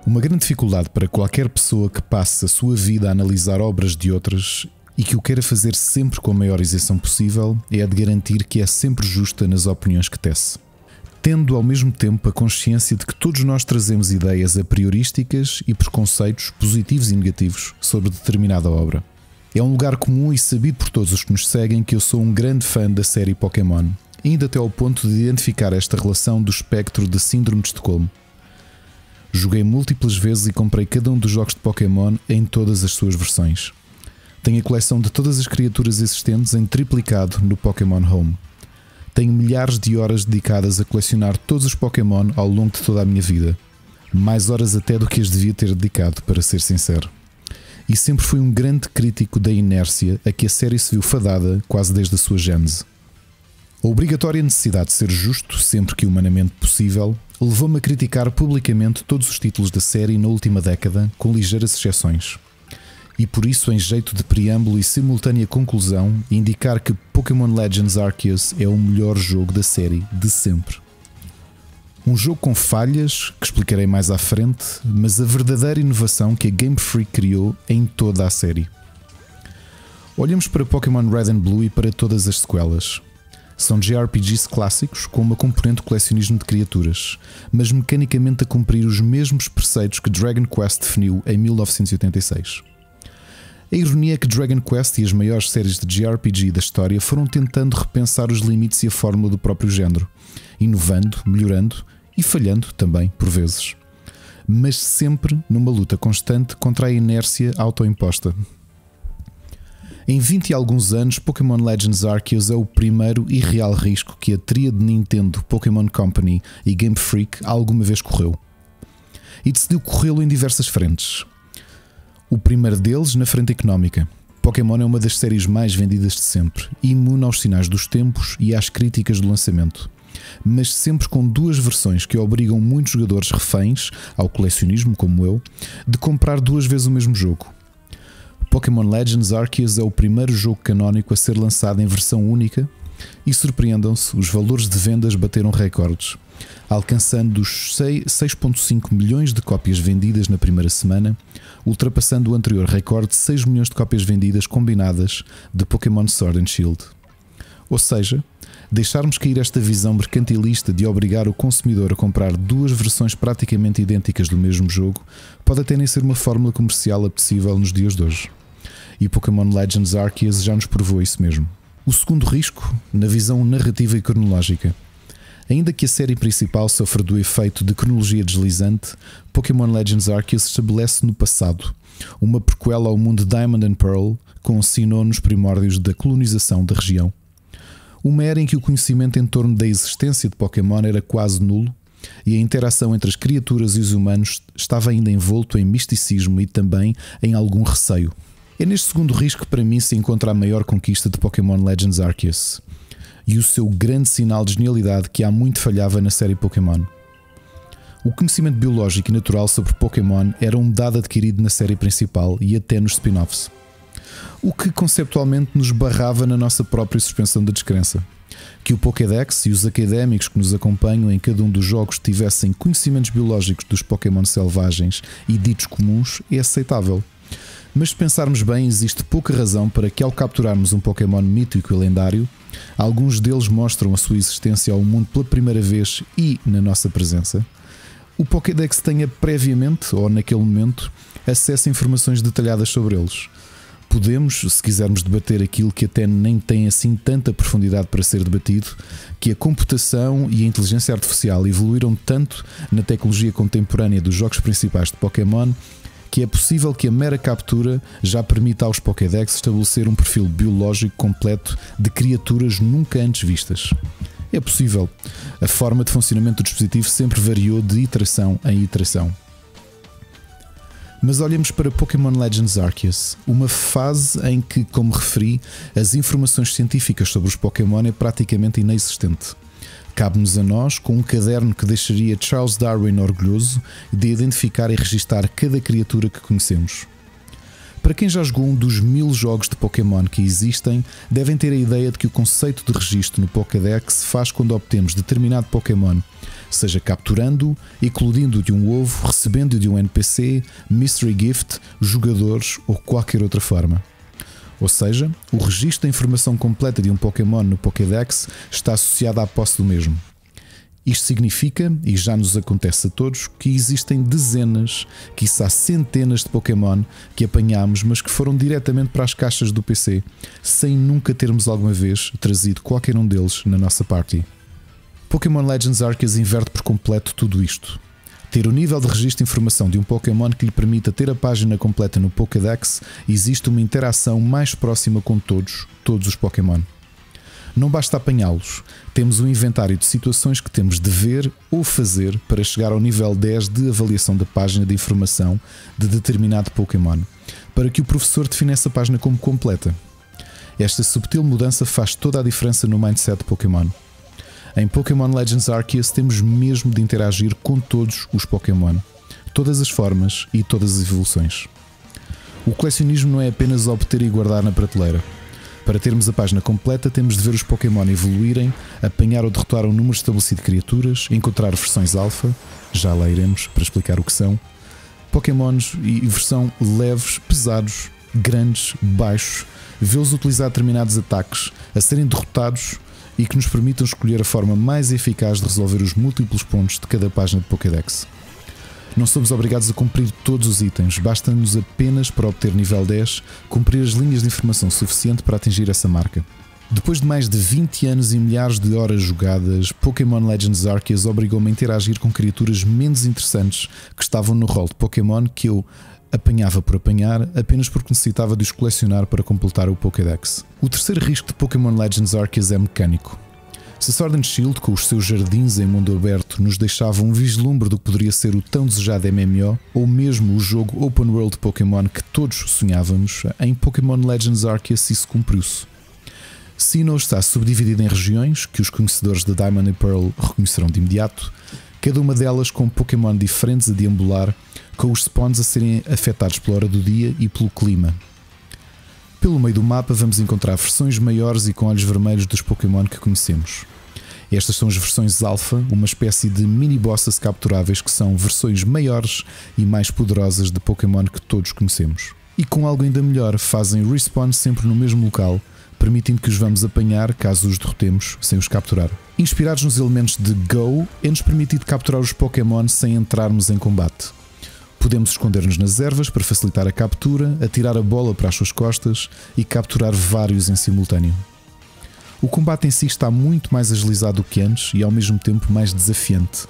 Uma grande dificuldade para qualquer pessoa que passe a sua vida a analisar obras de outras e que o queira fazer sempre com a maior isenção possível é a de garantir que é sempre justa nas opiniões que tece, tendo ao mesmo tempo a consciência de que todos nós trazemos ideias a priorísticas e preconceitos positivos e negativos sobre determinada obra. É um lugar comum e sabido por todos os que nos seguem que eu sou um grande fã da série Pokémon, indo até ao ponto de identificar esta relação do espectro da Síndrome de Estocolmo. Joguei múltiplas vezes e comprei cada um dos jogos de Pokémon em todas as suas versões. Tenho a coleção de todas as criaturas existentes em triplicado no Pokémon Home. Tenho milhares de horas dedicadas a colecionar todos os Pokémon ao longo de toda a minha vida. Mais horas até do que as devia ter dedicado, para ser sincero. E sempre fui um grande crítico da inércia a que a série se viu fadada quase desde a sua gênese. A obrigatória necessidade de ser justo sempre que humanamente possível levou-me a criticar publicamente todos os títulos da série na última década, com ligeiras exceções. E por isso, em jeito de preâmbulo e simultânea conclusão, indicar que Pokémon Legends Arceus é o melhor jogo da série de sempre. Um jogo com falhas, que explicarei mais à frente, mas a verdadeira inovação que a Game Freak criou em toda a série. Olhamos para Pokémon Red and Blue e para todas as sequelas. São JRPGs clássicos com uma componente de colecionismo de criaturas, mas mecanicamente a cumprir os mesmos preceitos que Dragon Quest definiu em 1986. A ironia é que Dragon Quest e as maiores séries de JRPG da história foram tentando repensar os limites e a fórmula do próprio género, inovando, melhorando e falhando também, por vezes. Mas sempre numa luta constante contra a inércia autoimposta. Em 20 e alguns anos, Pokémon Legends Arceus é o primeiro e real risco que a tríade Nintendo, Pokémon Company e Game Freak alguma vez correu. E decidiu corrê-lo em diversas frentes. O primeiro deles na frente económica. Pokémon é uma das séries mais vendidas de sempre, imune aos sinais dos tempos e às críticas do lançamento, mas sempre com duas versões que obrigam muitos jogadores reféns, ao colecionismo como eu, de comprar duas vezes o mesmo jogo. Pokémon Legends Arceus é o primeiro jogo canónico a ser lançado em versão única e, surpreendam-se, os valores de vendas bateram recordes, alcançando os 6,5 milhões de cópias vendidas na primeira semana, ultrapassando o anterior recorde de 6 milhões de cópias vendidas combinadas de Pokémon Sword and Shield. Ou seja, deixarmos cair esta visão mercantilista de obrigar o consumidor a comprar duas versões praticamente idênticas do mesmo jogo pode até nem ser uma fórmula comercial apetecível nos dias de hoje. E Pokémon Legends Arceus já nos provou isso mesmo. O segundo risco, na visão narrativa e cronológica. Ainda que a série principal sofra do efeito de cronologia deslizante, Pokémon Legends Arceus estabelece no passado uma prequela ao mundo Diamond and Pearl, com Sinnoh nos primórdios da colonização da região. Uma era em que o conhecimento em torno da existência de Pokémon era quase nulo e a interação entre as criaturas e os humanos estava ainda envolto em misticismo e também em algum receio. É neste segundo risco que para mim se encontra a maior conquista de Pokémon Legends Arceus e o seu grande sinal de genialidade que há muito falhava na série Pokémon. O conhecimento biológico e natural sobre Pokémon era um dado adquirido na série principal e até nos spin-offs, o que conceptualmente nos barrava na nossa própria suspensão da descrença. Que o Pokédex e os académicos que nos acompanham em cada um dos jogos tivessem conhecimentos biológicos dos Pokémon selvagens e ditos comuns é aceitável. Mas se pensarmos bem, existe pouca razão para que, ao capturarmos um Pokémon mítico e lendário, alguns deles mostram a sua existência ao mundo pela primeira vez e na nossa presença, o Pokédex tenha previamente, ou naquele momento, acesso a informações detalhadas sobre eles. Podemos, se quisermos debater aquilo que até nem tem assim tanta profundidade para ser debatido, que a computação e a inteligência artificial evoluíram tanto na tecnologia contemporânea dos jogos principais de Pokémon que é possível que a mera captura já permita aos Pokédex estabelecer um perfil biológico completo de criaturas nunca antes vistas. É possível. A forma de funcionamento do dispositivo sempre variou de iteração em iteração. Mas olhemos para Pokémon Legends Arceus, uma fase em que, como referi, as informações científicas sobre os Pokémon é praticamente inexistente. Cabe-nos a nós, com um caderno que deixaria Charles Darwin orgulhoso de identificar e registar cada criatura que conhecemos. Para quem já jogou um dos 1000 jogos de Pokémon que existem, devem ter a ideia de que o conceito de registro no Pokédex se faz quando obtemos determinado Pokémon, seja capturando, eclodindo de um ovo, recebendo de um NPC, Mystery Gift, jogadores ou qualquer outra forma. Ou seja, o registro da informação completa de um Pokémon no Pokédex está associado à posse do mesmo. Isto significa, e já nos acontece a todos, que existem dezenas, quiçá centenas de Pokémon que apanhamos, mas que foram diretamente para as caixas do PC, sem nunca termos alguma vez trazido qualquer um deles na nossa party. Pokémon Legends Arceus inverte por completo tudo isto. Ter o nível de registro de informação de um Pokémon que lhe permita ter a página completa no Pokédex, existe uma interação mais próxima com todos os Pokémon. Não basta apanhá-los, temos um inventário de situações que temos de ver ou fazer para chegar ao nível 10 de avaliação da página de informação de determinado Pokémon, para que o professor defina essa página como completa. Esta subtil mudança faz toda a diferença no mindset de Pokémon. Em Pokémon Legends Arceus temos mesmo de interagir com todos os Pokémon, todas as formas e todas as evoluções. O colecionismo não é apenas obter e guardar na prateleira. Para termos a página completa temos de ver os Pokémon evoluírem, apanhar ou derrotar um número estabelecido de criaturas, encontrar versões alfa, já lá iremos para explicar o que são, Pokémons e versão leves, pesados, grandes, baixos, vê-los utilizar determinados ataques, a serem derrotados e que nos permitam escolher a forma mais eficaz de resolver os múltiplos pontos de cada página de Pokédex. Não somos obrigados a cumprir todos os itens, basta-nos apenas, para obter nível 10, cumprir as linhas de informação suficiente para atingir essa marca. Depois de mais de 20 anos e milhares de horas jogadas, Pokémon Legends Arceus obrigou-me a interagir com criaturas menos interessantes que estavam no rol de Pokémon que eu apanhava por apanhar apenas porque necessitava de os colecionar para completar o Pokédex. O terceiro risco de Pokémon Legends Arceus é mecânico. Se Sword and Shield, com os seus jardins em mundo aberto, nos deixava um vislumbre do que poderia ser o tão desejado MMO, ou mesmo o jogo Open World de Pokémon que todos sonhávamos, em Pokémon Legends Arceus isso cumpriu-se. Sinnoh está subdividido em regiões, que os conhecedores de Diamond e Pearl reconhecerão de imediato, cada uma delas com Pokémon diferentes a deambular, com os spawns a serem afetados pela hora do dia e pelo clima. Pelo meio do mapa vamos encontrar versões maiores e com olhos vermelhos dos Pokémon que conhecemos. Estas são as versões Alpha, uma espécie de mini-bosses capturáveis que são versões maiores e mais poderosas de Pokémon que todos conhecemos. E com algo ainda melhor, fazem respawn sempre no mesmo local, permitindo que os vamos apanhar caso os derrotemos sem os capturar. Inspirados nos elementos de Go, é-nos permitido capturar os Pokémon sem entrarmos em combate. Podemos esconder-nos nas ervas para facilitar a captura, atirar a bola para as suas costas e capturar vários em simultâneo. O combate em si está muito mais agilizado do que antes e ao mesmo tempo mais desafiante.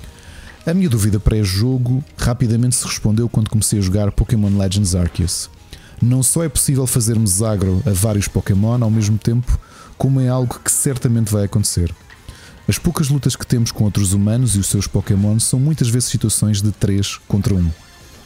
A minha dúvida pré-jogo rapidamente se respondeu quando comecei a jogar Pokémon Legends Arceus. Não só é possível fazermos agro a vários Pokémon ao mesmo tempo, como é algo que certamente vai acontecer. As poucas lutas que temos com outros humanos e os seus Pokémon são muitas vezes situações de 3 contra 1.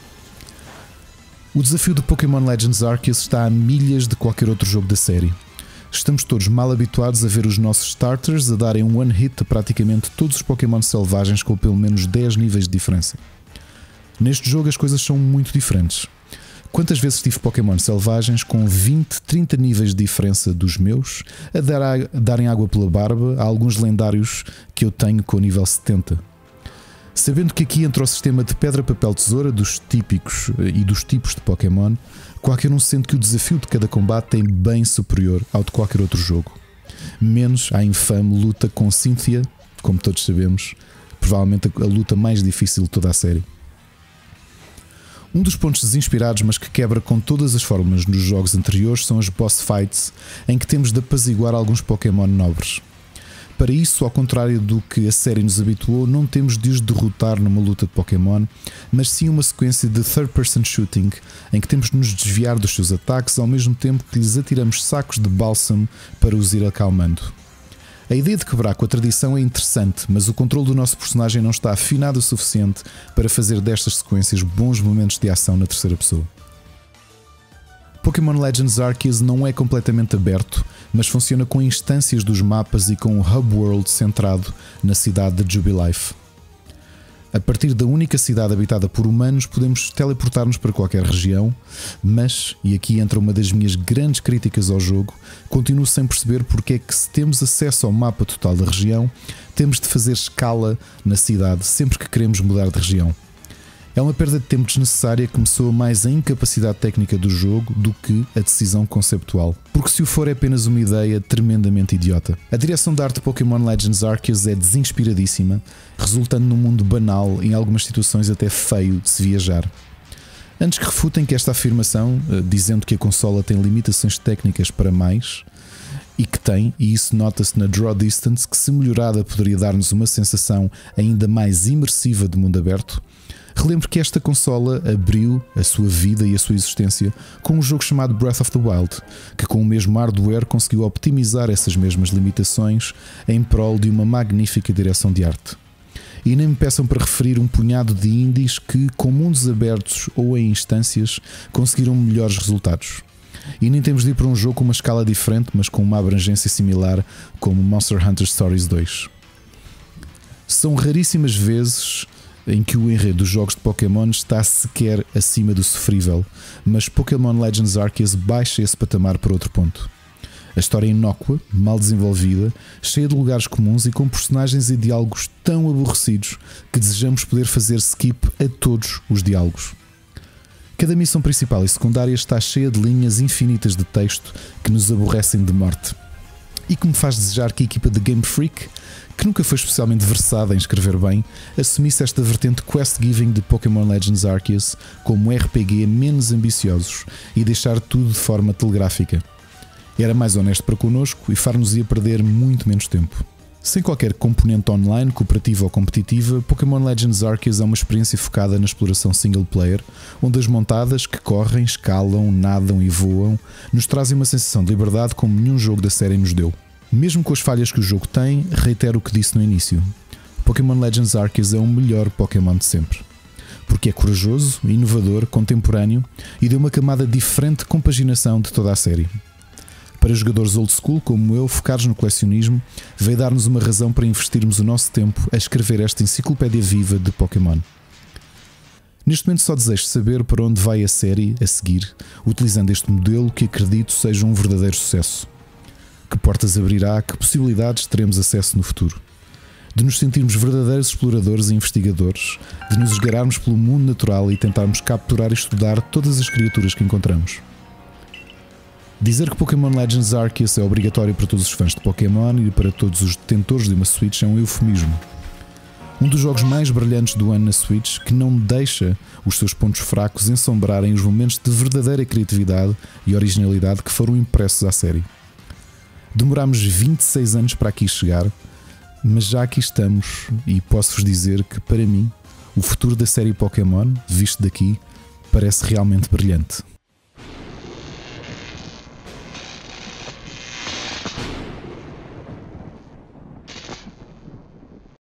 O desafio de Pokémon Legends Arceus está a milhas de qualquer outro jogo da série. Estamos todos mal habituados a ver os nossos starters a darem um one-hit a praticamente todos os Pokémon selvagens com pelo menos 10 níveis de diferença. Neste jogo as coisas são muito diferentes. Quantas vezes tive Pokémon selvagens com 20, 30 níveis de diferença dos meus a darem água pela barba a alguns lendários que eu tenho com o nível 70. Sabendo que aqui entra o sistema de pedra, papel, tesoura dos típicos e dos tipos de Pokémon, qualquer um sente que o desafio de cada combate é bem superior ao de qualquer outro jogo. Menos a infame luta com Cynthia, como todos sabemos, provavelmente a luta mais difícil de toda a série. Um dos pontos desinspirados, mas que quebra com todas as formas nos jogos anteriores, são as boss fights, em que temos de apaziguar alguns Pokémon nobres. Para isso, ao contrário do que a série nos habituou, não temos de os derrotar numa luta de Pokémon, mas sim uma sequência de third-person shooting, em que temos de nos desviar dos seus ataques ao mesmo tempo que lhes atiramos sacos de bálsamo para os ir acalmando. A ideia de quebrar com a tradição é interessante, mas o controle do nosso personagem não está afinado o suficiente para fazer destas sequências bons momentos de ação na terceira pessoa. Pokémon Legends Arceus não é completamente aberto, mas funciona com instâncias dos mapas e com um hub world centrado na cidade de Jubilife. A partir da única cidade habitada por humanos, podemos teleportar-nos para qualquer região, mas, e aqui entra uma das minhas grandes críticas ao jogo, continuo sem perceber porque é que, se temos acesso ao mapa total da região, temos de fazer escala na cidade sempre que queremos mudar de região. É uma perda de tempo desnecessária que me soa mais a incapacidade técnica do jogo do que a decisão conceptual. Porque se o for é apenas uma ideia tremendamente idiota. A direção de arte de Pokémon Legends Arceus é desinspiradíssima, resultando num mundo banal, em algumas situações até feio de se viajar. Antes que refutem que esta afirmação, dizendo que a consola tem limitações técnicas para mais, e que tem, e isso nota-se na Draw Distance, que se melhorada poderia dar-nos uma sensação ainda mais imersiva de mundo aberto, relembro que esta consola abriu a sua vida e a sua existência com um jogo chamado Breath of the Wild, que com o mesmo hardware conseguiu optimizar essas mesmas limitações em prol de uma magnífica direção de arte. E nem me peçam para referir um punhado de indies que, com mundos abertos ou em instâncias, conseguiram melhores resultados. E nem temos de ir para um jogo com uma escala diferente, mas com uma abrangência similar, como Monster Hunter Stories 2. São raríssimas vezes em que o enredo dos jogos de Pokémon está sequer acima do sofrível, mas Pokémon Legends Arceus baixa esse patamar para outro ponto. A história é inócua, mal desenvolvida, cheia de lugares comuns e com personagens e diálogos tão aborrecidos que desejamos poder fazer skip a todos os diálogos. Cada missão principal e secundária está cheia de linhas infinitas de texto que nos aborrecem de morte e que me faz desejar que a equipa de Game Freak, que nunca foi especialmente versada em escrever bem, assumisse esta vertente quest-giving de Pokémon Legends Arceus como RPG menos ambiciosos e deixar tudo de forma telegráfica. Era mais honesto para connosco e far-nos-ia perder muito menos tempo. Sem qualquer componente online, cooperativa ou competitiva, Pokémon Legends Arceus é uma experiência focada na exploração single player, onde as montadas que correm, escalam, nadam e voam nos trazem uma sensação de liberdade como nenhum jogo da série nos deu. Mesmo com as falhas que o jogo tem, reitero o que disse no início. Pokémon Legends Arceus é o melhor Pokémon de sempre. Porque é corajoso, inovador, contemporâneo e deu uma camada diferente de compaginação de toda a série. Para jogadores old school como eu, focados no colecionismo, veio dar-nos uma razão para investirmos o nosso tempo a escrever esta enciclopédia viva de Pokémon. Neste momento só desejo saber para onde vai a série a seguir, utilizando este modelo que acredito seja um verdadeiro sucesso. Que portas abrirá, que possibilidades teremos acesso no futuro. De nos sentirmos verdadeiros exploradores e investigadores, de nos esgararmos pelo mundo natural e tentarmos capturar e estudar todas as criaturas que encontramos. Dizer que Pokémon Legends Arceus é obrigatório para todos os fãs de Pokémon e para todos os detentores de uma Switch é um eufemismo. Um dos jogos mais brilhantes do ano na Switch, que não deixa os seus pontos fracos ensombrarem os momentos de verdadeira criatividade e originalidade que foram impressos à série. Demorámos 26 anos para aqui chegar, mas já aqui estamos e posso-vos dizer que, para mim, o futuro da série Pokémon, visto daqui, parece realmente brilhante.